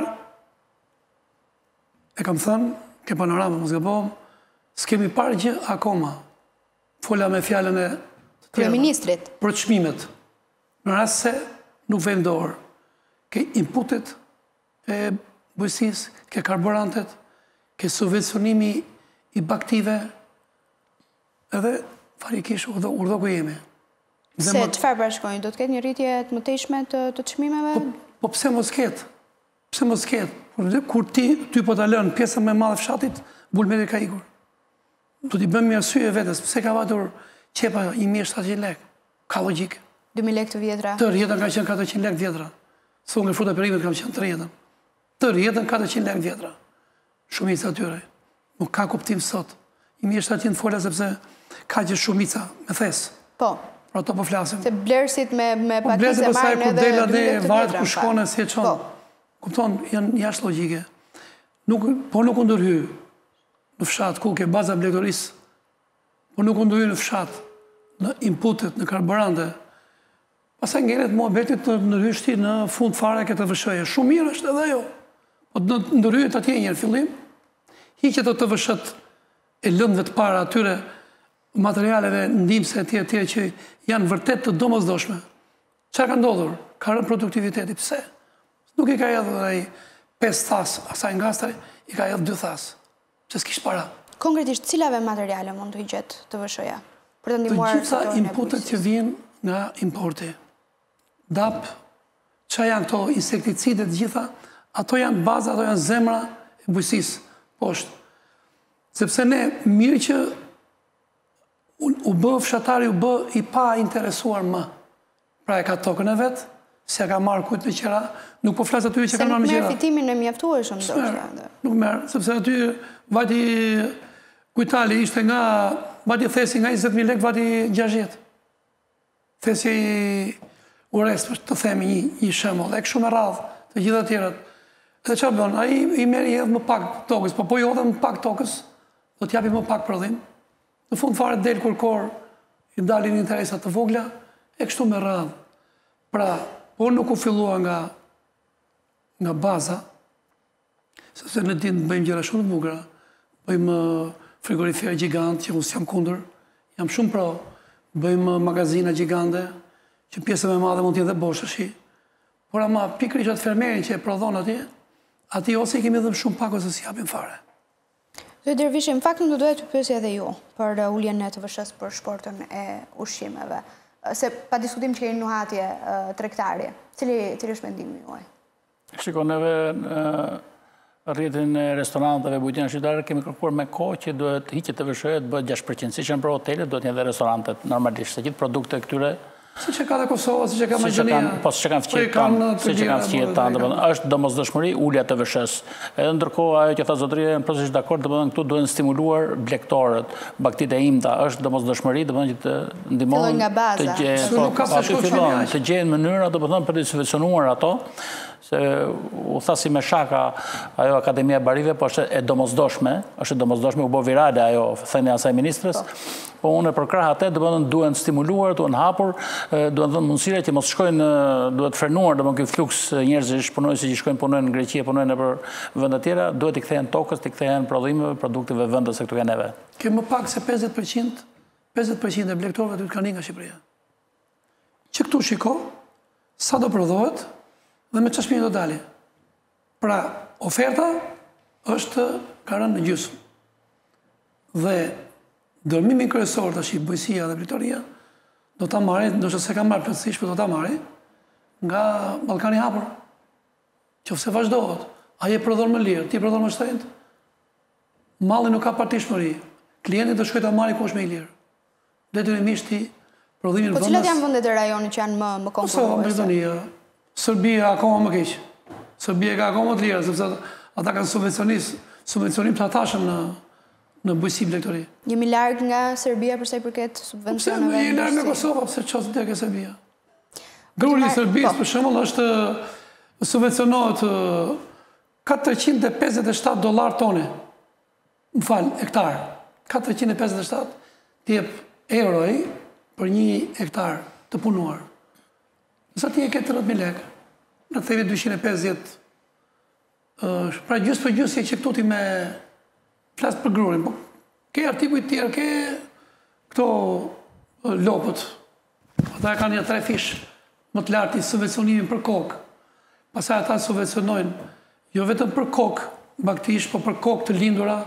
e kam thënë, ke panorama, mos gabojmë, s'kemi parë gjë akoma. Fola me fjallën e Kryeministrit për çmimet. Në rast se nuk vëmë dorë, ke inputet e bujqësisë, ke karburantet, ke subvencionimi i baktive, edhe farikisht urdhë ku jemi. Se çfarë bashkojnë? Do të ketë një rritje të mëtejshme të çmimeve? Po pse mos ketë? Pse mos ketë? Kur ti ty po ta lënë pjesën më e madhe fshatit, bulmeti ka ikur. Do t'i bëmë një arsye vetes, pse ka vatur qepa një mijë e shtatëqind lekë? Ka logjik. dy mijë lekë të vjetra. Tërë jetën ka qenë katërqind lekë vjetra. Thu nga fruta perimet kam qenë tërë jetën. Tërë jetën katërqind lekë vjetra. Shumica atyre. Nuk ka kuptim sot. një mijë e shtatëqind fola sepse ka që shumica me thes. Po. Pra to po flasim. Se blerësit me me po pakisë marrin edhe dy lekë të vjetra. Varet ku shkon si e çon. Po. Kupton, janë jashtë logjike. Nuk po nuk u ndërhy në fshat ku ke baza blegtorisë. Po nuk u ndërhy në fshat në inputet, në karburante. Pastaj ngjelet muhabetit të ndërhysh ti në fund fare këtë T V S-je. Shumë mirë është edhe ajo. Po të ndërhyet atje një fillim, hiqet ato T V S-t e lëndëve të para atyre materialeve ndihmëse etj etj që janë vërtet të domosdoshme. Çfarë ka ndodhur? Ka rënë produktiviteti. Pse? Nuk i ka hedhur ai pesë thas asaj ngastri, i ka hedhur dy thas. Pse s'kish para? Konkretisht cilave materiale mund të hiqet T V S-ja për të ndihmuar të gjitha inputet që vijnë nga importi. D A P, çfarë janë këto insekticide të gjitha, ato janë baza, ato janë zemra e bujqësisë poshtë. Sepse ne mirë që u bë fshatari, u bë i pa interesuar më. Pra e ka tokën e vetë, se ka marrë kujt në qera, nuk po flasë aty që ka marrë në qera. Se nuk merë fitimin e mjaftueshëm, ndoshta. Nuk merë, sepse aty vati kujtali ishte nga, vati thesi nga njëzet mijë lekë, vati gjashtëdhjetë. Thesi ures, të themi një shembull, e kështu me radhë të gjitha tjerat. Dhe çfarë bën? Ai i merr i hedh më pak tokës, po po i hodhën më pak tokës, do t'japi më pak prodhim. Në fund fare del kurkor, i dalin interesat të vogla, e kështu me radhë. Pra, po nuk u fillua nga nga baza, sepse në ditë bëjmë gjëra shumë të bukura, bëjmë frigorifer gjigant, që unë jam kundër, jam shumë pro, bëjmë magazina gjigante, që pjesë me madhe mund t'jenë dhe boshëshi, por ama pikërisht atë fermerin që e prodhon atje, ati ose i kemi dhëmë shumë pak ose si japim fare. Dhe Dervishi, në fakt në duhet të pyesja edhe ju për uljen e T V S-s për shportën e ushqimeve. Se pa diskutim që keni nuhatje tregtari, cili cili është mendimi juaj? Shikon, neve në rrjetin e restoranteve bujtina shqiptare kemi kërkuar me kohë që duhet hiqet T V S-ja të bëhet gjashtë përqind. Si që në për hotelet, duhet një dhe restorantet normalisht, se gjithë produkte këtyre. Si që ka dhe Kosova, si që ka Maqedonia. Po, si që kanë fqiet tanë, si që kanë fqiet tanë, është domosdoshmëri ulja T V S-s. Edhe ndërkohë, ajo që tha zotëria, në prosesisht dakord, dhe këtu duhen stimuluar blektorët, baktit e imta, është domosdoshmëri, dhe që të ndihmojnë të gjenë, të gjenë mënyra, dhe për të subvencionuar ato, se u thasi me shaka ajo Akademia e Barive, po është e domosdoshme, është e domosdoshme, u bo virale ajo, thënë asaj ministrës, po unë për krah atë duhen stimuluar, duhen hapur, duhen dhënë mundësira që mos shkojnë, duhet frenuar, dhe më këtë fluks njerëzish punojnë që shkojnë punojnë në Greqi, punojnë në për vëndet tjera, duhet i kthehen tokës, i kthehen prodhimeve, produktive vëndës e këtu kanë neve. Kemë më pak se pesëdhjetë përqind, pesëdhjetë përqind e blektorëve duhet kanë nga Shqipëria. Që këtu shiko, sa do prodhohet dhe me çfarë do dalë. Pra, oferta është ka rënë në gjysmë. Dhe dërmimi kryesor tash i bujqësia dhe blektoria do ta marrë, ndoshta se ka marrë plotësisht, por do ta marrë nga Ballkani i hapur. Qofse vazhdohet, ai e prodhon më lirë, ti e prodhon më shtrenjtë. Malli nuk ka partishmëri. Klienti do shkojë ta marrë kush më i lirë. Detyrimisht ti prodhimin vendas. Po cilat janë vendet e rajonit që janë më më konkurruese? Macedonia, Serbia akoma më keq. Serbia ka akoma të lira sepse ata kanë subvencionistë, subvencionim të atashëm në në bujësi blegtori. Jemi larg nga Serbia për sa i përket subvencioneve. Jemi larg nga Kosova, pse ços tek Serbia. Gruri i Serbisë për shembull është subvencionohet katërqind e pesëdhjetë e shtatë dollar tone. Më fal, hektar. katërqind e pesëdhjetë e shtatë ti jep euro ai për një hektar të punuar. Nësa ti e ke tridhjetë mijë lekë, në theve dyqind e pesëdhjetë, pra gjysë për gjysë e që këtu ti me flasë për grurin, po ke artikuj tjerë, ke këto lopët, ata e ka një tre fish më të lartë i subvencionimin për kokë, pasaj ata subvencionojnë, jo vetëm për kokë, baktish, po për kokë të lindura,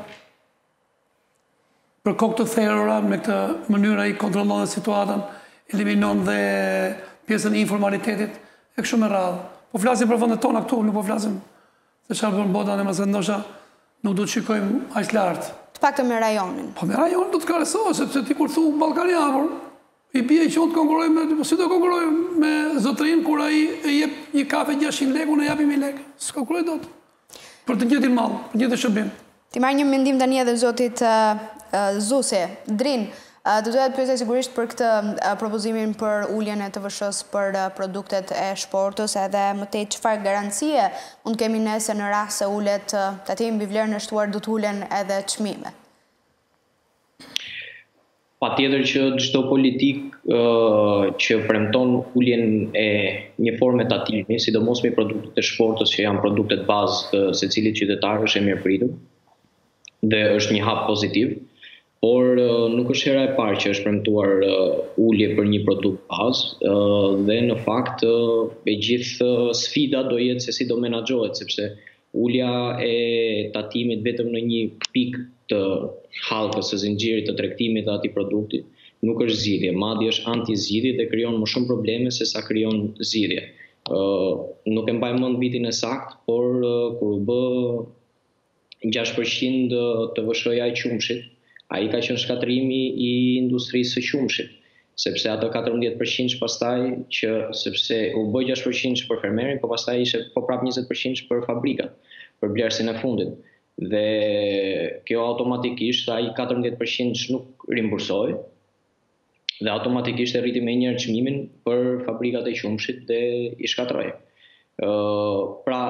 për kokë të therura, me këtë mënyra i kontrollon dhe situatën, eliminon dhe pjesën e informalitetit, e kështu me radhë. Po flasim për vëndet tona këtu, nuk po flasim se çfarë bën bota, ne mëse ndoshta nuk do të shikojmë aq lart. Të paktën me rajonin. Po me rajonin do të krahasohet, sepse ti kur thu Ballkani i hapur, i bie që të konkurrojmë me, si do konkurrojmë me zotrin kur ai e jep një kafe gjashtëqind lekë, unë japi mijë lekë. S'konkurroj dot. Për të njëjtin mall, për të njëjtin shërbim. Ti marr një mendim tani edhe zotit Zusi, Drin. Do doja të pyesja sigurisht për këtë propozimin për uljen e T V S-s për produktet e shportës, edhe më tej çfarë garancie mund kemi ne se në rast se ulet tatimi mbi vlerën e shtuar do të ulen edhe çmimet? Patjetër që çdo politik që premton uljen e një forme tatimi, sidomos me produktet e shportës që janë produktet bazë të secilit qytetar, është e mirëpritur dhe është një hap pozitiv. Por nuk është hera e parë që është premtuar ulje për një produkt bazë dhe në fakt e gjithë sfida do jetë se si do menaxhohet, sepse ulja e tatimit vetëm në një pikë të hallkës së zinxhirit të tregtimit të atij produkti nuk është zgjidhje, madje është anti-zgjidhje dhe krijon më shumë probleme se sa krijon zgjidhje. Nuk e mbaj mend vitin e saktë, por kur u bë gjashtë përqind T V S-ja i qumshit, ai ka qenë shkatrimi i industrisë së qumshit, sepse ato katërmbëdhjetë përqind pastaj që sepse u bë gjashtë përqind për fermerin, po pastaj ishte po prap njëzet përqind për fabrikat, për blersin e fundit. Dhe kjo automatikisht ai katërmbëdhjetë përqind nuk rimbursoi dhe automatikisht e rriti me njëherë çmimin për fabrikat e qumshit dhe i shkatroi. Pra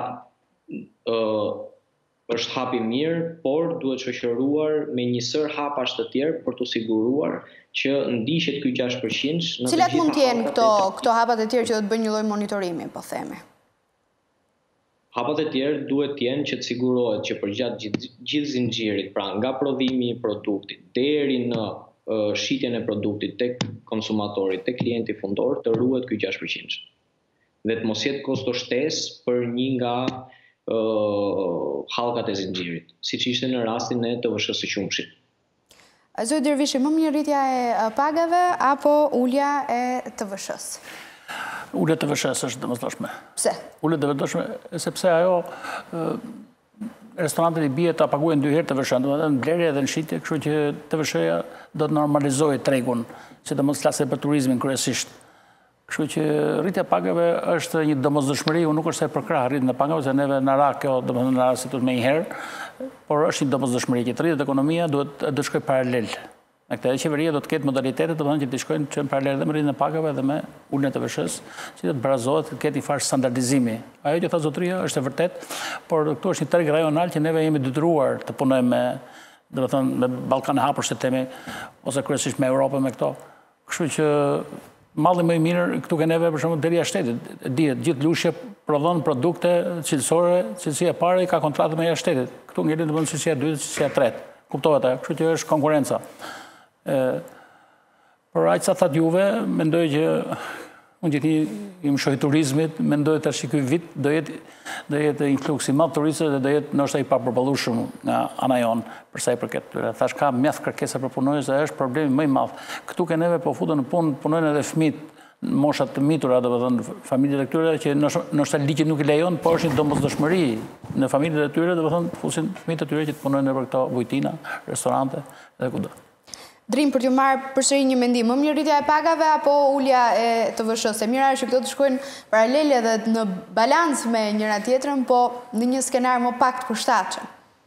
është hap i mirë, por duhet shoqëruar me një sër hapash të tjerë për të siguruar që ndiqet ky gjashtë përqind. Cilat mund të jenë këto këto hapat e tjerë që do të bëjnë një lloj monitorimi, po themi? Hapat e tjerë duhet të jenë që të sigurohet që përgjatë gjithë, gjithë zinxhirit, pra nga prodhimi i produktit deri në uh, shitjen e produktit tek konsumatori, tek klienti fundor, të ruhet ky gjashtë përqind. Dhe të mos jetë kostoshtesë për një nga Uh, hallkat e zinxhirit, siç ishte në rastin e T V S-së së qumshit. Zoti Dervishi, më mirë rritja e pagave apo ulja e T V S-s? Ulja e T V S-s është domosdoshme. Pse? Ulja e domosdoshme sepse ajo restorantet i bie ta paguajnë dy herë T V S-n, domethënë në blerje dhe në shitje, kështu që T V S-ja do të normalizojë tregun, sidomos flasë për turizmin kryesisht. Kështu që rritja pagave është një domosdoshmëri, unë nuk është se për krah rritjen e pagave, se neve na ra kjo, domethënë na ra si të më një herë, por është një domosdoshmëri që të rritet ekonomia duhet të shkojë paralel. Në këtë qeveria do të ketë modalitetet, domethënë që të shkojnë që në paralel dhe me rritjen e pagave dhe me uljen e T V S-s, që të barazohet, të ketë një farë standardizimi. Ajo që tha zotëria është e vërtet, por këtu është një treg rajonal që neve jemi detyruar të punojmë me, domethënë me Ballkan e hapur si themi, ose kryesisht me Europën me këto. Kështu që malli më i mirë këtu ke neve për shembull deri jashtë shtetit. Dihet gjithë lushje prodhon produkte cilësore, cilësia e parë ka kontratë me jashtë shtetit. Këtu ngelin domethënë cilësia e dytë, cilësia e tretë. Kuptohet ajo, kështu që është konkurrenca. Ë Por aq sa thatë juve, mendoj që Unë gjithi im shohi turizmit, mendoj të është ky vit do jetë do jetë influksi madh turistëve dhe do jetë ndoshta i papërballueshëm nga ana jonë për sa i përket. Thash ka mjaft kërkesa për punonjës dhe është problemi më i madh. Këtu ke neve po futen në punë, punojnë edhe fëmijët, moshat të mitura, domethënë familjet e këtyre që ndoshta ligji nuk i lejon, por është një domosdoshmëri në familjet e tyre, domethënë fusin fëmijët e tyre që të punojnë nëpër këto bujtina, restorante dhe kudo. Drim, për t'ju marrë përsëri një mendim, më mirë rritja e pagave apo ulja e të vëshës? E mira është që këto të shkojnë paralele dhe në balans me njëra tjetrën, po në një skenar më pak të përshtatshëm.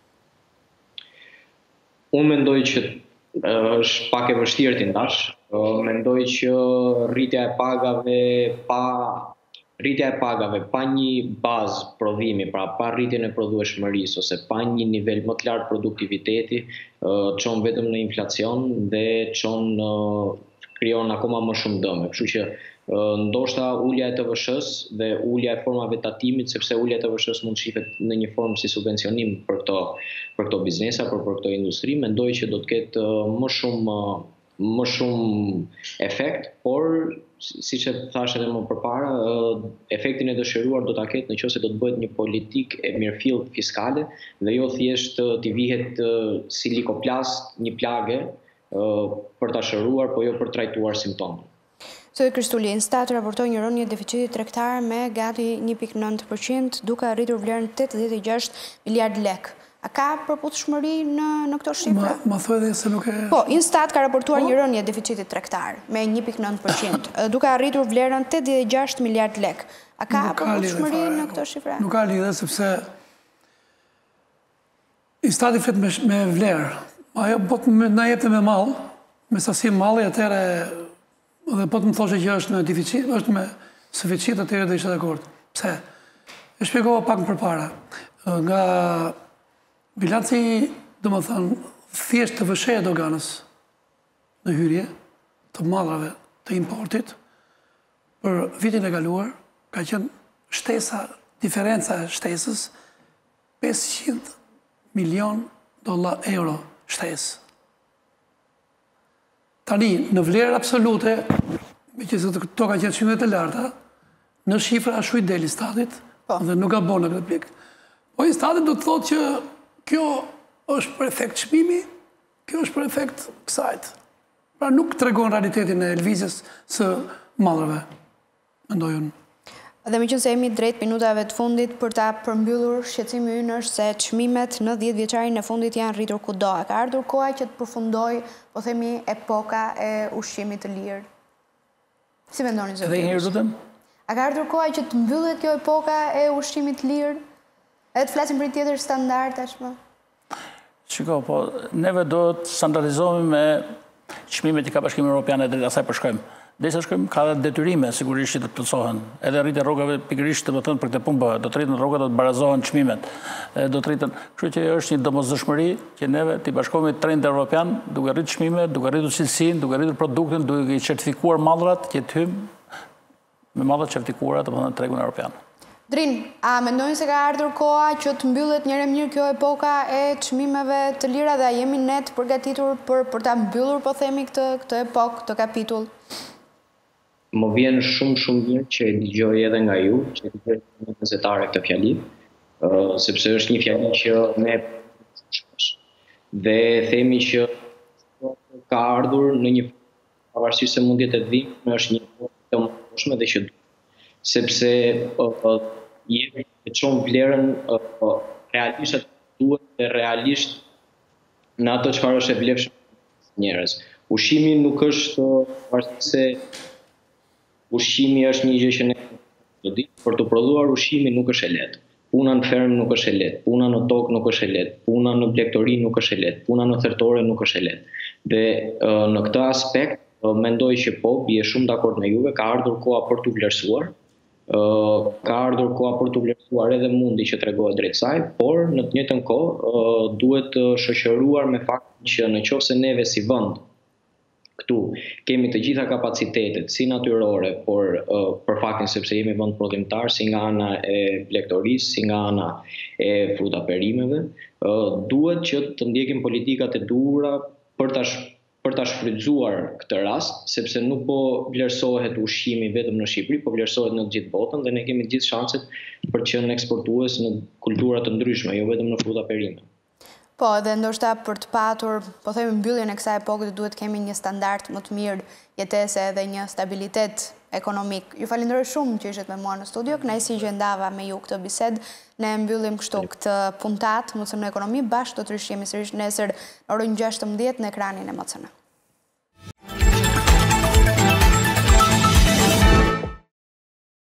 Unë mendoj që është pak e vështirë t'i ndash. Mendoj që rritja e pagave pa rritja e pagave pa një bazë prodhimi, pra pa rritjen e prodhueshmërisë ose pa një nivel më të lartë produktiviteti, çon vetëm në inflacion dhe çon krijon akoma më shumë dëme. Kështu që ndoshta ulja e T V S-s dhe ulja e formave të tatimit, sepse ulja e T V S-s mund shihet në një formë si subvencionim për këto për këto biznesa, për për këto industri, mendoj që do të ketë më shumë më shumë efekt, por siç e thash edhe më përpara, efektin e dëshiruar do ta ketë nëse do të bëhet një politikë e mirëfillt fiskale dhe jo thjesht t'i vihet si likoplast një plagë për ta shëruar, po jo për trajtuar simptomin. Zoti Kristuli, Instat raportoi një rënje deficiti tregtar me gati një pikë nëntë përqind, duke arritur vlerën tetëdhjetë e gjashtë miliard lekë. A ka përputhshmëri në në këto shifra? Ma thuaj dhe se nuk e... Po, Instat ka raportuar një rënje deficitit tregtar me një pikë nëntë përqind, duke arritur vlerën tetëdhjetë e gjashtë miliard lekë. A ka përputhshmëri në këto shifra? Nuk ka lidhje sepse Instati flet me, me vlerë. Ajo po të na jepte me mall, me sasi malli, atëherë dhe po të më thoshe që është në deficit, është me suficit, atëherë do ishte dakord. Pse? E shpjegova pak më përpara. Nga bilanci, do më thënë, thjesht të vësheje doganës në hyrje të madrave të importit, për vitin e kaluar, ka qenë shtesa, diferenca shtesës, pesëqind milion dollar euro shtesë. Tani, në vlerë absolute, me që se to ka qenë shumë të larta, në shifra shuj deli statit, dhe nuk ka bo në këtë plikë. Po i statit do të thotë që kjo është për efekt çmimi, kjo është për efekt kësajt. Pra nuk tregon realitetin e lëvizjes së madrave, mendoj unë. Dhe me qënë se jemi drejt minutave të fundit për ta përmbyllur, shqetësimi ynë është se çmimet në dhjetë vjeçarin e fundit janë rritur kudo. Ka ardhur koha që të përfundoj, po themi, epoka e ushqimit të lirë. Si mendoni zoti? Dhe njëherë lutem? A ka ardhur koha që të mbyllet kjo epoka e ushqimit të lirë? Edhe të flasim për një tjetër standard tashmë? Shiko, po, neve do të standardizohemi me çmimet që ka Bashkimi Evropian e drejt asaj po shkojmë. Derisa shkojmë, ka dhe detyrime sigurisht që të plotësohen. Edhe rritja e rrogave pikërisht të më thënë për këtë punë bëhet. Do të rritën rrogat, do të barazohen çmimet. Do të rritën, kështu që është një domosdoshmëri që neve të bashkohemi trendin evropian, duke rritur çmimet, duke rritur cilësinë, duke rritur produktin, duke certifikuar mallrat që të hyjmë me mallrat certifikuara të më thënë tregun evropian. Drin, a mendojnë se ka ardhur koha që të mbyllet njëre mirë kjo epoka e çmimeve të lira dhe a jemi ne të përgatitur për, për ta mbyllur, po themi, këtë, këtë epokë, këtë kapitull? Më vjen shumë shumë mirë që e dëgjoj edhe nga ju, që e dëgjoj nga gazetare këtë fjali, uh, sepse është një fjali që ne dhe themi që ka ardhur në një pavarësisht se mund jetë të dhimbje, është një të mundshme dhe që sepse uh, jemi e çon vlerën uh, realisht duhet dhe realisht në ato çfarë është e vlefshme njerëz. Ushqimi nuk është pavarësisht se ushqimi është një gjë që ne do di, për të prodhuar ushqimin nuk është e lehtë. Puna në fermë nuk është e lehtë, puna në tokë nuk është e lehtë, puna në blegtori nuk është e lehtë, puna në thertore nuk është e lehtë. Dhe uh, në këtë aspekt uh, mendoj që po, bie shumë dakord me juve, ka ardhur koha për t'u vlerësuar. Uh, ka ardhur koha për t'u vlerësuar edhe mundi që tregohet drejt saj, por në të njëjtën kohë uh, duhet uh, shoqëruar me faktin që nëse neve si vend këtu kemi të gjitha kapacitetet, si natyrore, por uh, për faktin sepse jemi vend prodhimtar, si nga ana e blegtorisë, si nga ana e fruta perimeve, uh, duhet që të ndjekim politikat e duhura për ta për ta shfrytzuar këtë rast, sepse nuk po vlerësohet ushqimi vetëm në Shqipëri, po vlerësohet në gjithë botën dhe ne kemi gjithë shanset për të qenë eksportues në kultura të ndryshme, jo vetëm në fruta perime. Po, edhe ndoshta për të patur, po themi mbylljen e kësaj epoke duhet kemi një standard më të mirë jetese dhe një stabilitet ekonomik. Ju falenderoj shumë që ishit me mua në studio, kënaqësi që ndava me ju këtë bisedë. Ne mbyllim kështu këtë puntat, M C N Ekonomi, bashkë do të rishjemi sërish nesër në orën gjashtëmbëdhjetë në ekranin e M C N.